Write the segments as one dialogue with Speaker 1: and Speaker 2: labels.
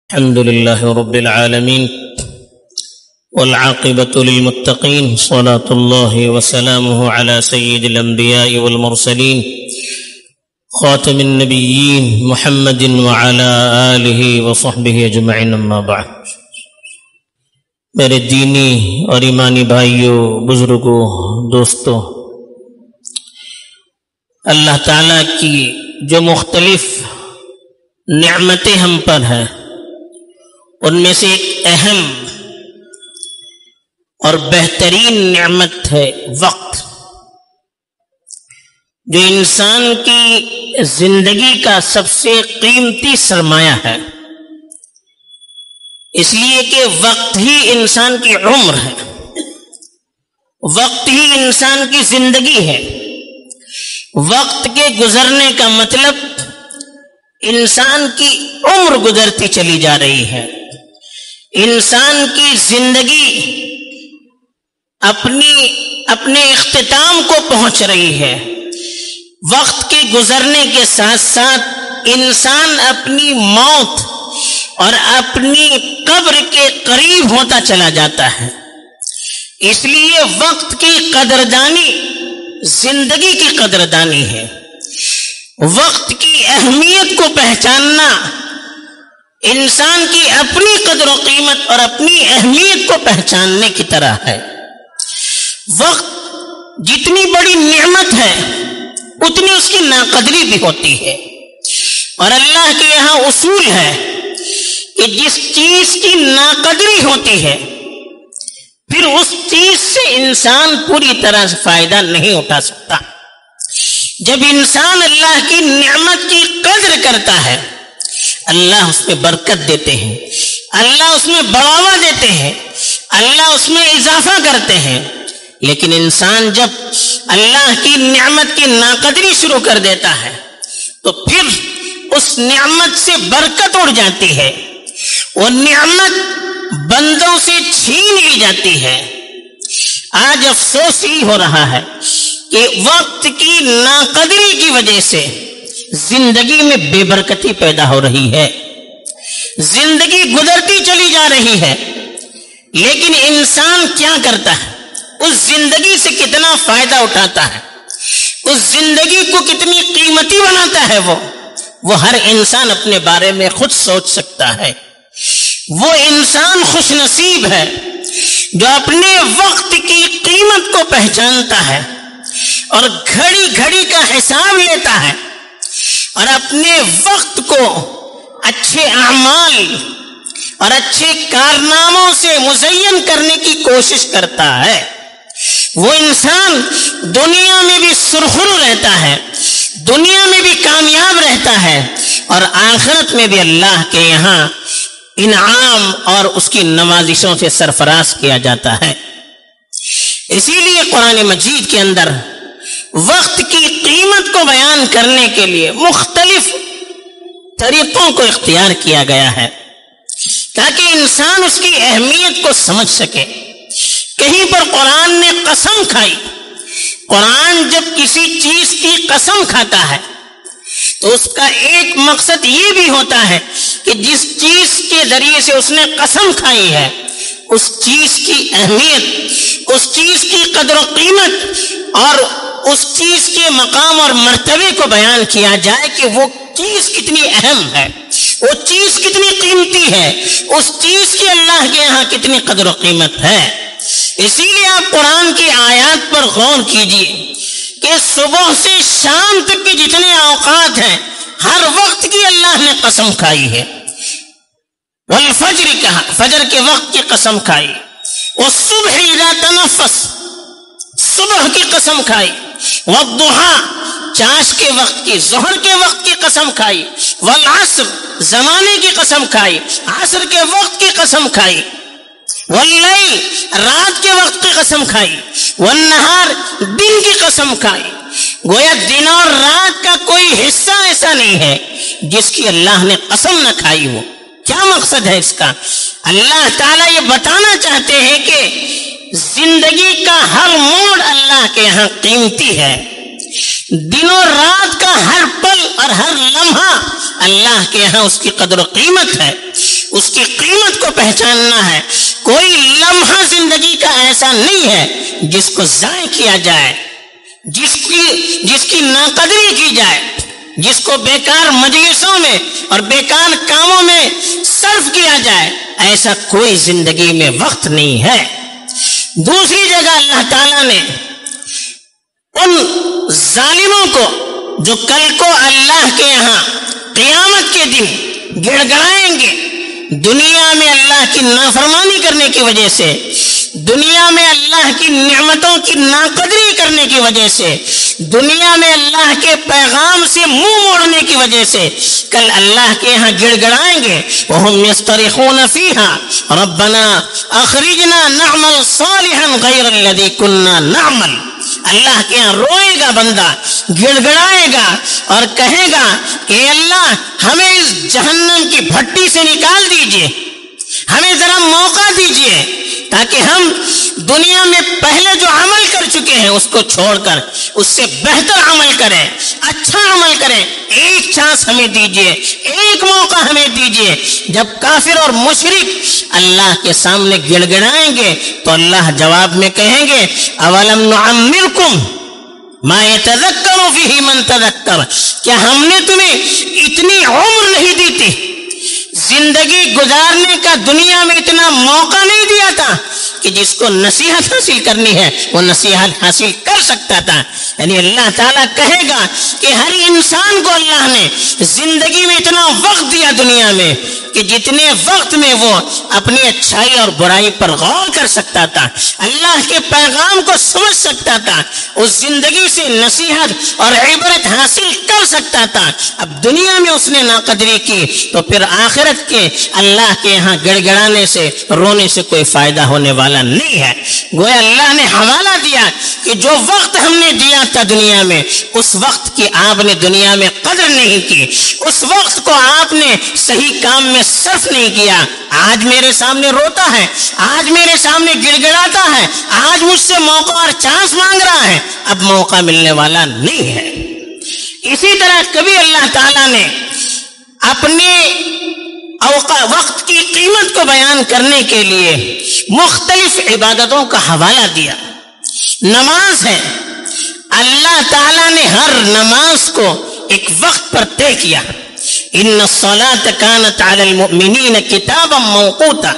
Speaker 1: الحمد لله رب العالمين والعاقبة للمتقين صلاة الله وسلامه على سيد الأنبياء والمرسلين خاتم النبيين محمد وعلى آله وصحبه أجمعين أما بعد۔ میرے دینی اور ایمانی بھائیوں، بزرگوں، دوستوں، اللہ تعالیٰ کی جو مختلف نعمتیں ہم پر ہیں، ان میں سے ایک اہم اور بہترین نعمت ہے وقت، جو انسان کی زندگی کا سب سے قیمتی سرمایہ ہے، اس لیے کہ وقت ہی انسان کی عمر ہے، وقت ہی انسان کی زندگی ہے۔ وقت کے گزرنے کا مطلب انسان کی عمر گزرتی چلی جا رہی ہے، انسان کی زندگی اپنے اختتام کو پہنچ رہی ہے۔ وقت کے گزرنے کے ساتھ ساتھ انسان اپنی موت اور اپنی قبر کے قریب ہوتا چلا جاتا ہے۔ اس لیے وقت کی قدردانی زندگی کی قدردانی ہے۔ وقت کی اہمیت کو پہچاننا انسان کی اپنی قدر و قیمت اور اپنی اہمیت کو پہچاننے کی طرح ہے۔ وقت جتنی بڑی نعمت ہے اتنی اس کی ناقدری بھی ہوتی ہے، اور اللہ کے یہاں اصول ہے کہ جس چیز کی ناقدری ہوتی ہے پھر اس چیز سے انسان پوری طرح سے فائدہ نہیں اٹھا سکتا۔ جب انسان اللہ کی نعمت کی قدر کرتا ہے، اللہ اس میں برکت دیتے ہیں، اللہ اس میں بڑھاوا دیتے ہیں، اللہ اس میں اضافہ کرتے ہیں۔ لیکن انسان جب اللہ کی نعمت کی ناقدری شروع کر دیتا ہے تو پھر اس نعمت سے برکت اڑ جاتی ہے، وہ نعمت بندوں سے چھین لی جاتی ہے۔ آج افسوس ہی ہو رہا ہے کہ وقت کی ناقدری کی وجہ سے زندگی میں بے برکتی پیدا ہو رہی ہے، زندگی گزرتی چلی جا رہی ہے، لیکن انسان کیا کرتا ہے؟ اس زندگی سے کتنا فائدہ اٹھاتا ہے، اس زندگی کو کتنی قیمتی بناتا ہے، وہ ہر انسان اپنے بارے میں خود سوچ سکتا ہے۔ وہ انسان خوش نصیب ہے جو اپنے وقت کی قیمت کو پہچانتا ہے اور گھڑی گھڑی کا حساب لیتا ہے اور اپنے وقت کو اچھے اعمال اور اچھے کارناموں سے مزین کرنے کی کوشش کرتا ہے۔ وہ انسان دنیا میں بھی سرخرو رہتا ہے، دنیا میں بھی کامیاب رہتا ہے، اور آخرت میں بھی اللہ کے یہاں انعام اور اس کی نوازشوں سے سرفراز کیا جاتا ہے۔ اسی لیے قرآن مجید کے اندر وقت کی قیمت کو بیان کرنے کے لیے مختلف طریقوں کو اختیار کیا گیا ہے تاکہ انسان اس کی اہمیت کو سمجھ سکے۔ کہیں پر قرآن نے قسم کھائی۔ قرآن جب کسی چیز کی قسم کھاتا ہے تو اس کا ایک مقصد یہ بھی ہوتا ہے کہ جس چیز کے ذریعے سے اس نے قسم کھائی ہے اس چیز کی اہمیت، اس چیز کی قدر و قیمت اور اس چیز کے مقام اور مرتبے کو بیان کیا جائے کہ وہ چیز کتنی اہم ہے، وہ چیز کتنی قیمتی ہے، اس چیز کی اللہ کے یہاں کتنی قدر و قیمت ہے۔ اسی لیے آپ قرآن کی آیات پر غور کیجئے کہ صبح سے شام تک کے جتنے اوقات ہیں ہر وقت کی اللہ نے قسم کھائی ہے۔ والفجر کہا، فجر کے وقت کی قسم کھائی، والصبح اذا تنفس، صبح کی قسم کھائی، والضحى، چاش کے وقت کی، ظہر کے وقت کی قسم کھائی، والعصر، زمانے کی قسم کھائی، عصر کے وقت کی قسم کھائی، واللیل، رات کے وقت کی قسم کھائی، والنہار، دن کی قسم کھائی۔ گویا دن اور رات کا کوئی حصہ ایسا نہیں ہے جس کی اللہ نے قسم نہ کھائی ہو۔ کیا مقصد ہے اس کا؟ اللہ تعالیٰ یہ بتانا چاہتے ہیں کہ زندگی کا ہر موڑ اللہ کے یہاں قیمتی ہے، دن و رات کا ہر پل اور ہر لمحہ اللہ کے یہاں اس کی قدر و قیمت ہے، اس کی قیمت کو پہچاننا ہے۔ کوئی لمحہ زندگی کا ایسا نہیں ہے جس کو ضائع کیا جائے، جس کی ناقدری کی جائے، جس کو بیکار مجلسوں میں اور بیکار کاموں میں صرف کیا جائے۔ ایسا کوئی زندگی میں وقت نہیں ہے۔ دوسری جگہ اللہ تعالیٰ نے ان ظالموں کو جو کل کو اللہ کے یہاں قیامت کے دن گڑ گڑائیں گے، دنیا میں اللہ کی نافرمانی کرنے کی وجہ سے، دنیا میں اللہ کی نعمتوں کی ناقدری کرنے کی وجہ سے، دنیا میں اللہ کے پیغام سے منہ موڑنے کی وجہ سے کل اللہ کے یہاں گڑ گڑائیں گے۔ وَهُمْ يَسْتَرِخُونَ فِيهَا رَبَّنَا أَخْرِجْنَا نَعْمَلْ صَالِحًا غَيْرَ الَّذِي كُنَّا نَعْمَلْ۔ اللہ کے یہاں روئے گا بندہ، گڑ گڑائے گا اور کہے گا کہ اللہ ہمیں اس جہنم کی بھٹی سے نکال دیجئے، ہمیں ذرا موقع دیجئے تاکہ ہم دنیا میں پہلے جو عمل کر چکے ہیں اس کو چھوڑ کر اس سے بہتر عمل کریں، اچھا عمل کریں۔ ایک چانس ہمیں دیجئے، ایک موقع ہمیں دیجئے۔ جب کافر اور مشرک اللہ کے سامنے گڑ گڑائیں گے تو اللہ جواب میں کہیں گے اولم نعمرکم ما یتذکر فیہ من تذکر، کیا ہم نے تمہیں اتنی عمر نہیں دی تھی، زندگی گزارنے کا دنیا میں اتنا موقع نہیں دیا تھا کہ جس کو نصیحت حاصل کرنی ہے وہ نصیحت حاصل کر سکتا تھا؟ یعنی اللہ تعالیٰ کہے گا کہ ہر انسان کو اللہ نے زندگی میں اتنا وقت دیا دنیا میں کہ جتنے وقت میں وہ اپنی اچھائی اور برائی پر غور کر سکتا تھا، اللہ کے پیغام کو سمجھ سکتا تھا، اس زندگی سے نصیحت اور عبرت حاصل کر سکتا تھا۔ اب دنیا میں اس نے ناقدری کی تو پھر آخرت کے اللہ کے یہاں گڑ گڑانے سے، رونے سے کوئی فائدہ ہونے والا نہیں ہے۔ گویا اللہ نے حوالہ دیا کہ جو وقت ہم نے دیا تھا دنیا میں، اس وقت کی آپ نے دنیا میں قدر نہیں کی، اس وقت کو آپ نے صحیح کام میں صرف نہیں کیا۔ آج میرے سامنے روتا ہے، آج میرے سامنے گڑ گڑاتا ہے، آج مجھ سے موقع اور چانس مانگ رہا ہے، اب موقع ملنے والا نہیں ہے۔ اسی طرح کبھی اللہ تعالیٰ نے اپنے وقت کی قیمت کو بیان کرنے کے لیے مختلف عبادتوں کا حوالہ دیا۔ نماز ہے، اللہ تعالیٰ نے ہر نماز کو ایک وقت پر طے کیا۔ ان الصلاۃ کانت علی المؤمنین کتابا موقوتا،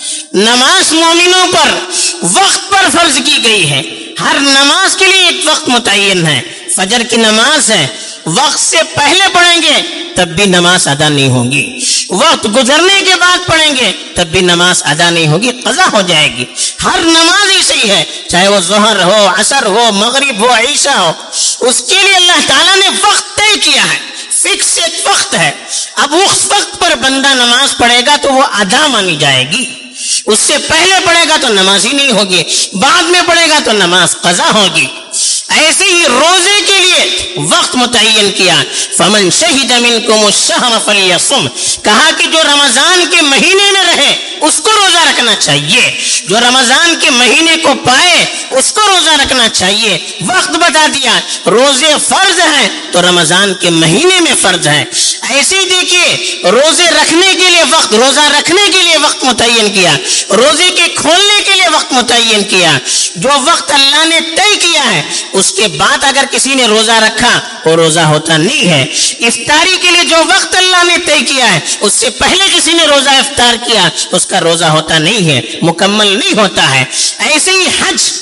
Speaker 1: نماز مومنوں پر وقت پر فرض کی گئی ہے۔ ہر نماز کے لیے ایک وقت متعین ہے۔ فجر کی نماز ہے، وقت سے پہلے پڑھیں گے تب بھی نماز ادا نہیں ہوگی، وقت گزرنے کے بعد پڑھیں گے تب بھی نماز ادا نہیں ہوگی، قضا ہو جائے گی۔ ہر نماز ایسے ہی ہے، چاہے وہ ظہر ہو، عصر ہو، مغرب ہو، عشاء ہو، اس کے لیے اللہ تعالیٰ نے وقت طے کیا ہے، فکس ایک وقت ہے۔ اب اس وقت پر بندہ نماز پڑھے گا تو وہ ادا مانی جائے گی، اس سے پہلے پڑھے گا تو نماز ہی نہیں ہوگی، بعد میں پڑھے گا تو نماز قضا ہوگی۔ ایسے ہی روزے کے لیے وقت متعین کیا، فمن شہد منکم الشہر فلیصم، کہا کہ جو رمضان کے مہینے میں رہے اس کو روزہ رکھنا چاہیے، جو رمضان کے مہینے کو پائے اس کو روزہ رکھنا چاہیے۔ وقت بتا دیا، روزے فرض ہیں تو رمضان کے مہینے میں فرض ہے۔ ایسے ہی دیکھیے روزے رکھنے کے لیے وقت، روزہ رکھنے کے لیے وقت متعین کیا، روزے کے کھولنے کے لیے وقت متعین کیا۔ جو وقت اللہ نے طے کیا ہے اس کے بعد اگر کسی نے روزہ رکھا وہ روزہ ہوتا نہیں ہے۔ افطاری کے لیے جو وقت اللہ نے طے کیا ہے اس سے پہلے کسی نے روزہ افطار کیا اس کا روزہ ہوتا نہیں ہے، مکمل نہیں ہوتا ہے۔ ایسے ہی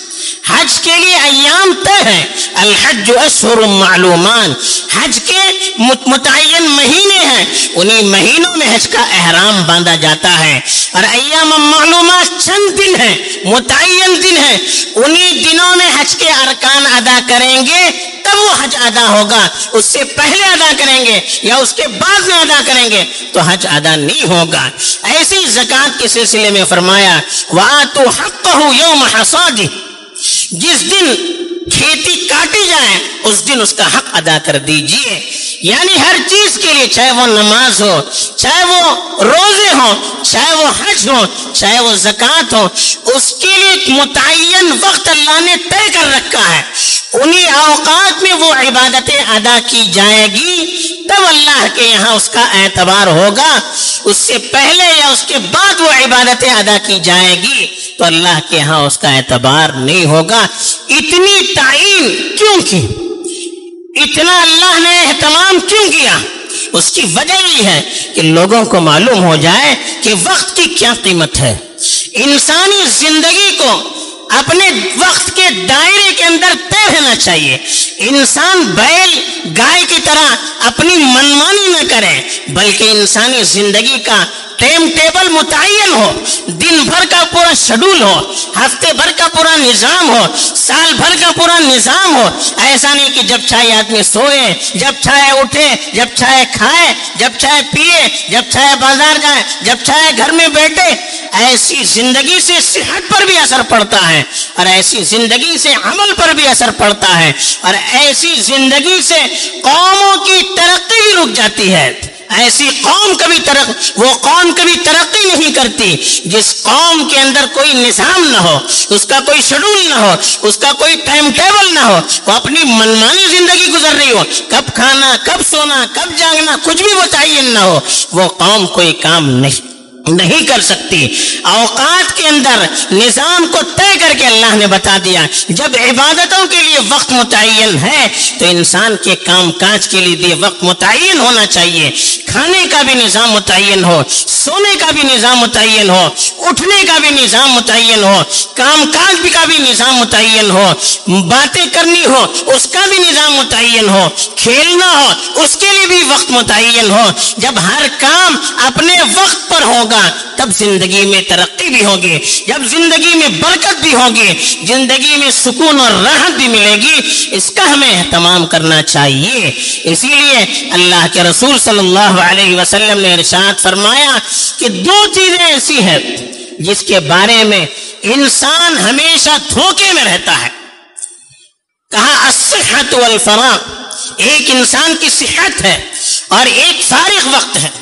Speaker 1: حج کے لیے ایام طے ہیں، الحج اشہر معلومان، حج کے متعین مہینے ہیں، انہی مہینوں میں حج کا احرام باندھا جاتا ہے، اور ایام معلومات چند دن ہیں، متعین دن ہیں، انہی دنوں میں حج کے ارکان ادا کریں گے تب وہ حج ادا ہوگا، اس سے پہلے ادا کریں گے یا اس کے بعد میں ادا کریں گے تو حج ادا نہیں ہوگا۔ ایسے ہی زکوٰۃ کے سلسلے میں فرمایا وَآتُوا حَقَّهُ يَوْمَ حَصَادِهِ، جس دن کھیتی کاٹی جائے اس دن اس کا حق ادا کر دیجئے۔ یعنی ہر چیز کے لیے، چاہے وہ نماز ہو، چاہے وہ روزے ہو، چاہے وہ حج ہو، چاہے وہ زکوٰۃ ہو، اس کے لیے ایک متعین وقت اللہ نے طے کر رکھا ہے، انہی اوقات میں وہ عبادتیں ادا کی جائے گی، تب تب اللہ کے یہاں اس کا اعتبار ہوگا. اس سے پہلے یا اس کے بعد وہ عبادتیں ادا کی جائے گی تو اللہ کے یہاں اس کا اعتبار نہیں ہوگا. اتنی تعین کیوں کی؟ اتنا اللہ نے اہتمام کیوں کیا؟ اس کی وجہ یہ ہے کہ لوگوں کو معلوم ہو جائے کہ وقت کی کیا قیمت ہے. انسانی زندگی کو اپنے وقت کے دائرے کے اندر طے رہنا چاہیے. انسان بیل گائے کی طرح اپنی منمانی نہ کرے بلکہ انسانی زندگی کا ٹائم ٹیبل متعین ہو، دن بھر کا پورا شیڈول ہو، ہفتے بھر کا پورا نظام ہو، سال بھر کا پورا نظام ہو. ایسا نہیں کہ جب چاہے آدمی سوئے، جب چاہے اٹھے، جب چاہے کھائے، جب چاہے پیے، جب چاہے بازار جائے، جب چاہے گھر میں بیٹھے. ایسی زندگی سے صحت پر بھی اثر پڑتا ہے اور ایسی زندگی سے عمل پر بھی اثر پڑتا ہے اور ایسی زندگی سے قوموں کی ترقی بھی رک جاتی ہے. ایسی قوم کبھی ترقی نہیں کرتی جس قوم کے اندر کوئی نظام نہ ہو، اس کا کوئی شیڈول نہ ہو، اس کا کوئی ٹائم ٹیبل نہ ہو، وہ اپنی منمانی زندگی گزر رہی ہو. کب کھانا، کب سونا، کب جاگنا، کچھ بھی متعین نہ ہو، وہ قوم کوئی کام نہیں کر سکتی. اوقات کے اندر نظام کو طے کر کے اللہ نے بتا دیا جب عبادتوں کے لیے وقت متعین ہے تو انسان کے کام کاج کے لیے بھی وقت متعین ہونا چاہیے. کھانے کا بھی نظام متعین ہو، سونے کا بھی نظام متعین ہو، اٹھنے کا بھی نظام متعین ہو، کام کاج کا بھی نظام متعین ہو، باتیں کرنی ہو اس کا بھی نظام متعین ہو، کھیلنا ہو اس کے لیے بھی وقت متعین ہو. جب ہر کام اپنے وقت پر ہوگا تب زندگی میں ترقی بھی ہوگی، جب زندگی میں برکت بھی ہوگی، زندگی میں سکون اور راحت بھی ملے گی. اس کا ہمیں اہتمام کرنا چاہیے. اسی لیے اللہ کے رسول صلی اللہ علیہ وسلم نے ارشاد فرمایا کہ دو چیزیں ایسی ہیں جس کے بارے میں انسان ہمیشہ دھوکے میں رہتا ہے. کہا الصحت والفراغ، ایک انسان کی صحت ہے اور ایک فارغ وقت ہے.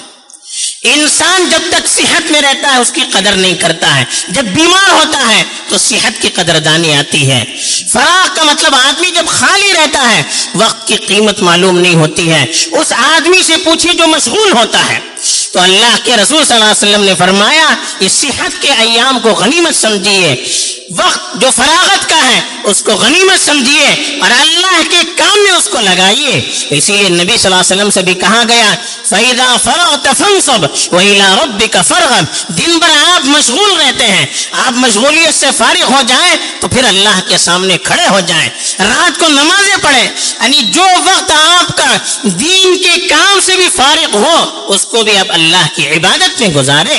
Speaker 1: انسان جب تک صحت میں رہتا ہے اس کی قدر نہیں کرتا ہے، جب بیمار ہوتا ہے تو صحت کی قدردانی آتی ہے. فراغ کا مطلب آدمی جب خالی رہتا ہے وقت کی قیمت معلوم نہیں ہوتی ہے. اس آدمی سے پوچھیے جو مشغول ہوتا ہے. تو اللہ کے رسول صلی اللہ علیہ وسلم نے فرمایا اس صحت کے ایام کو غنیمت سمجھیے، وقت جو فراغت کا ہے اس کو غنیمت سمجھیے اور اللہ کے کام میں اس کو لگائیے. اسی لیے نبی صلی اللہ علیہ وسلم سے بھی کہا گیا فَإِذَا فَرَغْتَ فَانْصَبْ وَإِلَىٰ رَبِّكَ فَارْغَب. دن بھر آپ مشغول رہتے ہیں، آپ مشغولیت سے فارغ ہو جائیں تو پھر اللہ کے سامنے کھڑے ہو جائیں، رات کو نمازیں پڑھیں. یعنی جو وقت آپ کا دین کے کام سے بھی فارغ ہو اس کو بھی آپ اللہ کی عبادت میں گزارے.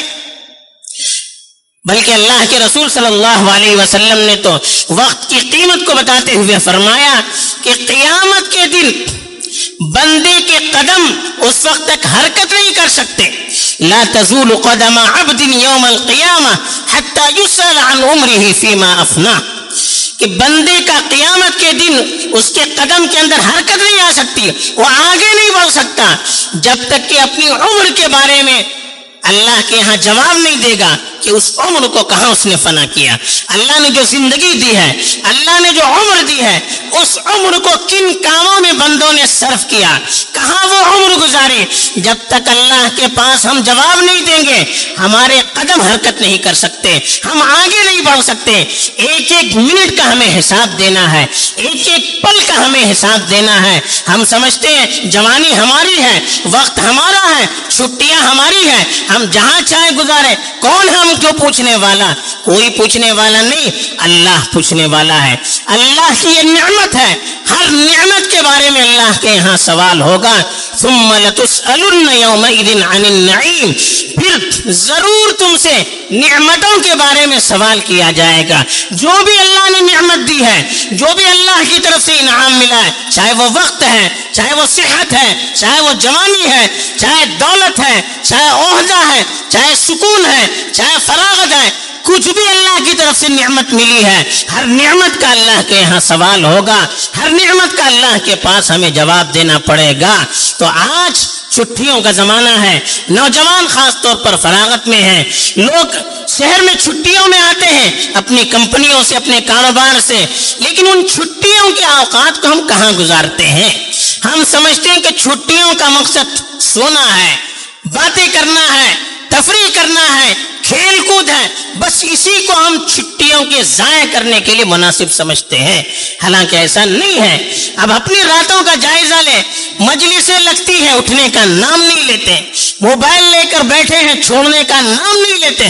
Speaker 1: بلکہ اللہ کے رسول صلی اللہ علیہ وسلم نے تو وقت کی قیمت کو بتاتے ہوئے فرمایا کہ قیامت کے دن بندے کے قدم اس وقت تک حرکت نہیں کر سکتے. لا تزول قدم عبد یوم القیامہ حتی یسأل عن عمره فیما افنا، کہ بندے کا قیامت کے دن اس کے قدم کے اندر حرکت نہیں آ سکتی، وہ آگے نہیں بڑھ سکتا جب تک کہ اپنی عمر کے بارے میں اللہ کے یہاں جواب نہیں دے گا کہ اس عمر کو کہاں اس نے فنا کیا. اللہ نے جو زندگی دی ہے، اللہ نے جو عمر دی ہے، اس عمر کو کن کاموں میں بندوں نے صرف کیا، کہاں وہ عمر گزاری. جب تک اللہ کے پاس ہم جواب نہیں دیں گے ہمارے قدم حرکت نہیں کر سکتے، ہم آگے نہیں بڑھ سکتے. ایک ایک منٹ کا ہمیں حساب دینا ہے، ایک ایک پل کا ہمیں حساب دینا ہے. ہم سمجھتے ہیں جوانی ہماری ہے، وقت ہمارا ہے، چھٹیاں ہماری ہیں، ہم جہاں چاہے گزارے. کون ہم جو پوچھنے والا؟ کوئی پوچھنے والا نہیں، اللہ پوچھنے والا ہے. اللہ کی یہ نعمت ہے، ہر نعمت کے بارے میں اللہ کے یہاں سوال ہوگا. ثم لتسألن یومئذ عن النعیم، پھر ضرور تم سے نعمتوں کے بارے میں سوال کیا جائے گا. جو بھی اللہ نے نعمت دی ہے، جو بھی اللہ کی طرف سے انعام ملا ہے، چاہے وہ وقت ہے، چاہے وہ صحت ہے، چاہے وہ جوانی ہے، چاہے دولت ہے، چاہے عہدہ ہے، چاہے سکون ہے، چاہے فراغت ہے، کچھ بھی اللہ کی طرف سے نعمت ملی ہے، ہر نعمت کا اللہ کے یہاں سوال ہوگا، ہر نعمت کا اللہ کے پاس ہمیں جواب دینا پڑے گا. تو آج چھٹیوں کا زمانہ ہے، نوجوان خاص طور پر فراغت میں ہیں، لوگ شہر میں چھٹیوں میں آتے ہیں اپنی کمپنیوں سے، اپنے کاروبار سے، لیکن ان چھٹیوں کے اوقات کو ہم کہاں گزارتے ہیں؟ ہم سمجھتے ہیں کہ چھٹیوں کا مقصد سونا ہے، باتیں کرنا ہے، تفریح کرنا ہے، کھیل کود ہے، بس اسی کو ہم چھٹیوں کے ضائع کرنے کے لیے مناسب سمجھتے ہیں، حالانکہ ایسا نہیں ہے۔ اب اپنی راتوں کا جائزہ لے، مجلسیں لگتی ہیں، اٹھنے کا نام نہیں لیتے، موبائل لے کر بیٹھے ہیں، چھوڑنے کا نام نہیں لیتے،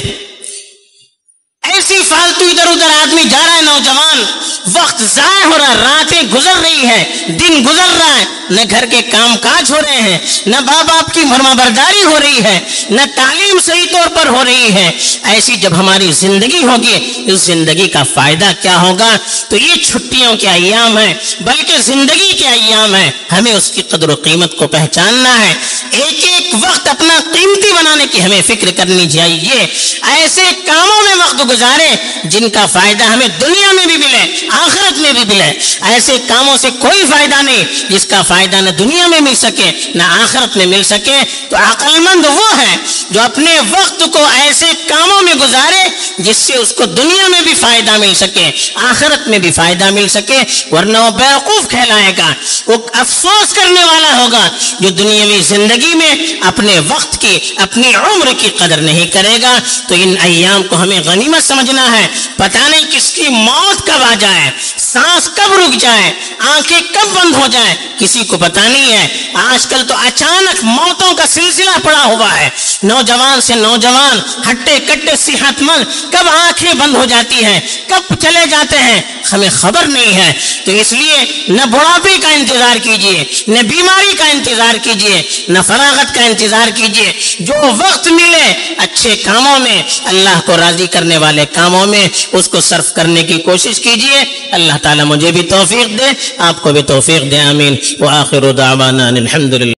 Speaker 1: ایسی فالتو ادھر ادھر آدمی جا رہا ہے، نوجوان وقت ضائع ہو رہا ہے، راتیں گزر رہی ہے، دن گزر رہا ہے، نہ گھر کے کام کاج ہو رہے ہیں، نہ ماں باپ کی فرما برداری ہو رہی ہے، نہ تعلیم صحیح طور پر ہو رہی ہے۔ ایسی جب ہماری زندگی ہوگی، اس زندگی کا فائدہ کیا ہوگا؟ تو یہ چھٹیوں کے ایام ہیں، بلکہ زندگی کے ایام ہیں، ہمیں اس کی قدر و قیمت کو پہچاننا ہے، ایک ایک وقت اپنا قیمتی بنانے کی ہمیں فکر کرنی چاہیے، ایسے کاموں میں وقت گزارے جن کا فائدہ ہمیں دنیا میں بھی ملے، آخرت میں بھی ملے۔ ایسے کاموں سے کوئی فائدہ نہیں جس کا فائدہ نہ دنیا میں مل سکے نہ آخرت میں مل سکے۔ تو عقل مند وہ ہے جو اپنے وقت کو ایسے کاموں میں گزارے جس سے اس کو دنیا میں بھی فائدہ مل سکے، آخرت میں بھی فائدہ مل سکے، ورنہ وہ بیوقوف کہلائے گا، وہ افسوس کرنے والا ہوگا جو دنیاوی زندگی میں اپنے وقت کی، اپنی عمر کی قدر نہیں کرے گا۔ تو ان ایام کو ہمیں غنیمت سمجھنا ہے، پتہ نہیں کس کی موت کب آ جائے، سانس کب رک جائے، آنکھیں کب بند ہو جائیں، کسی کو پتہ نہیں ہے۔ آج کل تو اچانک موتوں کا سلسلہ پڑا ہوا ہے، نوجوان سے نوجوان، ہٹے کٹے صحت مند کب آنکھیں بند ہو جاتی ہیں، کب چلے جاتے ہیں، ہمیں خبر نہیں ہے۔ تو اس لیے نہ بڑھاپے کا انتظار کیجیے، نہ بیماری کا انتظار کیجیے، نہ فراغت کا انتظار کیجیے، جو وقت ملے اچھے کاموں میں، اللہ کو راضی کرنے والے کاموں میں اس کو صرف کرنے کی کوشش کیجیے۔ اللہ تعالیٰ مجھے بھی توفیق دے، آپ کو بھی توفیق دے، آمین۔ وآخر دعوانا الحمدللہ۔